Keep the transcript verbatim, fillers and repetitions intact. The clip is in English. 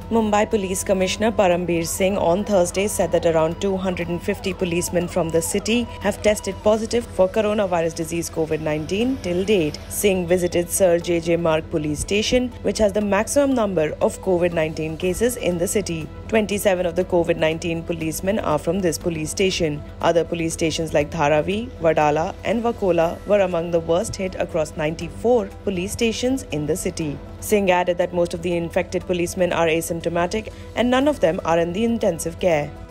Mumbai Police Commissioner Parambir Singh on Thursday said that around two hundred fifty policemen from the city have tested positive for coronavirus disease COVID nineteen till date. Singh visited Sir J J Marg Police Station, which has the maximum number of COVID nineteen cases in the city. twenty-seven of the COVID nineteen policemen are from this police station. Other police stations like Dharavi, Wadala and Wakola were among the worst hit across ninety-four police stations in the city. Singh added that most of the infected policemen are asymptomatic and none of them are in the intensive care.